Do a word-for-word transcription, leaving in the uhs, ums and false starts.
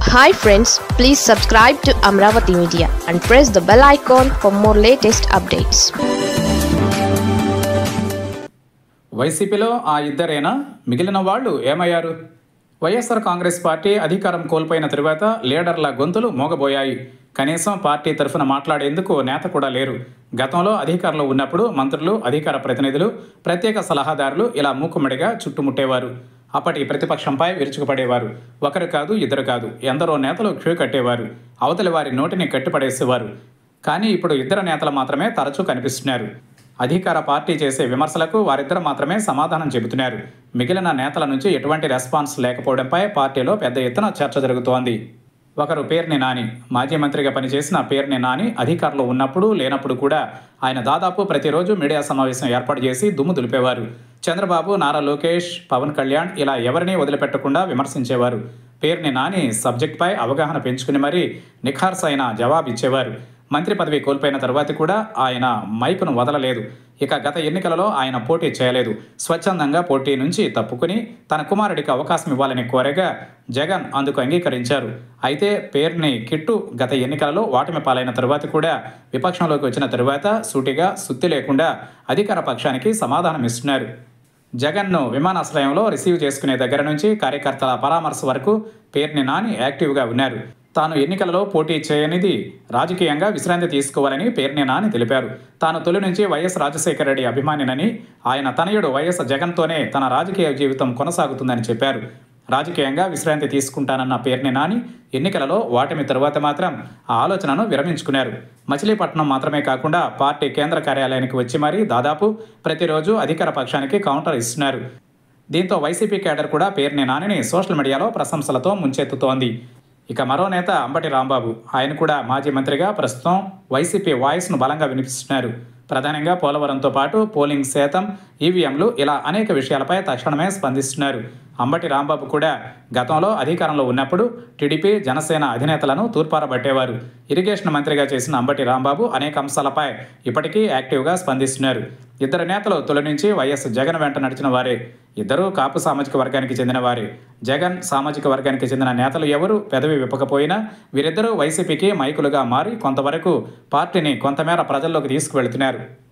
Hi friends, please subscribe to Amravati Media and press the bell icon for more latest updates. వైసీపీలో ఆ ఇద్దరేనా? మిగిలిన వాళ్ళు ఏమయ్యారు? YSR Congress party అధికారం కోల్పోయిన తరువాత లీడర్ల గొంతులు మోగబోయాయి. కనీసం పార్టీ తరఫున మాట్లాడేందుకు నేత కూడా లేరు. గతంలో అధికారంలో ఉన్నప్పుడు మంత్రులు, అధికార ప్రతినిధులు, ప్రత్యేక సలహాదారులు ఇలా మూకుమ్మడిగా చుట్టుముట్టేవారు. అప్పటి ప్రతిపక్షంపై విరుచుకుపడేవారు. ఒకరు కాదు, ఇద్దరు కాదు, ఎందరో నేతలు క్యూ కట్టేవారు. అవతలి వారి నోటిని కట్టిపడేసేవారు. కానీ ఇప్పుడు ఇద్దరు నేతలు మాత్రమే తరచూ కనిపిస్తున్నారు. అధికార పార్టీ చేసే విమర్శలకు వారిద్దరు మాత్రమే సమాధానం చెబుతున్నారు. మిగిలిన నేతల నుంచి ఎటువంటి రెస్పాన్స్ లేకపోవడంపై పార్టీలో పెద్ద ఎత్తున చర్చ జరుగుతోంది. ఒకరు పేర్ని నాని. మాజీ మంత్రిగా పనిచేసిన పేర్ని నాని అధికారంలో ఉన్నప్పుడు, లేనప్పుడు కూడా ఆయన దాదాపు ప్రతిరోజు మీడియా సమావేశం ఏర్పాటు చేసి దుమ్ము దులిపేవారు. చంద్రబాబు, నారా లోకేష్, పవన్ కళ్యాణ్ ఇలా ఎవరినీ వదిలిపెట్టకుండా విమర్శించేవారు. పేర్ని నాని సబ్జెక్టుపై అవగాహన పెంచుకుని మరీ నిఖార్సైన జవాబిచ్చేవారు. మంత్రి పదవి కోల్పోయిన తరువాత కూడా ఆయన మైకును వదలలేదు. ఇక గత ఎన్నికలలో ఆయన పోటీ చేయలేదు. స్వచ్ఛందంగా పోటీ నుంచి తప్పుకుని తన కుమారుడికి అవకాశం ఇవ్వాలని కోరగా జగన్ అందుకు అంగీకరించారు. అయితే పేర్ని కిట్టు గత ఎన్నికలలో ఓటమి పాలైన తరువాత కూడా విపక్షంలోకి వచ్చిన తరువాత సూటిగా సుత్తి లేకుండా అధికార పక్షానికి సమాధానం ఇస్తున్నారు. జగన్ను విమానాశ్రయంలో రిసీవ్ చేసుకునే దగ్గర నుంచి కార్యకర్తల పరామర్శ వరకు పేర్ని నాని యాక్టివ్గా ఉన్నారు. తాను ఎన్నికలలో పోటీ చేయనిది రాజకీయంగా విశ్రాంతి తీసుకోవాలని పేర్ని నాని తెలిపారు. తాను తొలి నుంచి వైఎస్ రాజశేఖర రెడ్డి అభిమానినని, ఆయన తనయుడు వైఎస్ జగన్తోనే తన రాజకీయ జీవితం కొనసాగుతుందని చెప్పారు. రాజకీయంగా విశ్రాంతి తీసుకుంటానన్న పేర్ని నాని ఎన్నికలలో ఓటమి తరువాత మాత్రం ఆ ఆలోచనను విరమించుకున్నారు. మచిలీపట్నం మాత్రమే కాకుండా పార్టీ కేంద్ర కార్యాలయానికి వచ్చి మరీ దాదాపు ప్రతిరోజు అధికార పక్షానికి కౌంటర్ ఇస్తున్నారు. దీంతో వైసీపీ కేడర్ కూడా పేర్ని నానిని సోషల్ మీడియాలో ప్రశంసలతో ముంచెత్తుతోంది. ఇక మరో నేత అంబటి రాంబాబు. ఆయన కూడా మాజీ మంత్రిగా ప్రస్తుతం వైసీపీ వాయిస్ను బలంగా వినిపిస్తున్నారు. ప్రధానంగా పోలవరంతో పాటు పోలింగ్ శాతం, ఈవీఎంలు ఇలా అనేక విషయాలపై తక్షణమే స్పందిస్తున్నారు. అంబటి రాంబాబు కూడా గతంలో అధికారంలో ఉన్నప్పుడు టీడీపీ, జనసేన అధినేతలను తూర్పారబట్టేవారు. ఇరిగేషన్ మంత్రిగా చేసిన అంబటి రాంబాబు అనేక అంశాలపై ఇప్పటికీ యాక్టివ్గా స్పందిస్తున్నారు. ఇద్దరు నేతలు తొలి నుంచి వైఎస్ జగన్ వెంట నడిచిన వారే. ఇద్దరూ కాపు సామాజిక వర్గానికి చెందిన వారే. జగన్ సామాజిక వర్గానికి చెందిన నేతలు ఎవరు పెదవి విప్పకపోయినా వీరిద్దరూ వైసీపీకి మైకులుగా మారి కొంతవరకు పార్టీని కొంతమేర ప్రజల్లోకి తీసుకువెళుతున్నారు.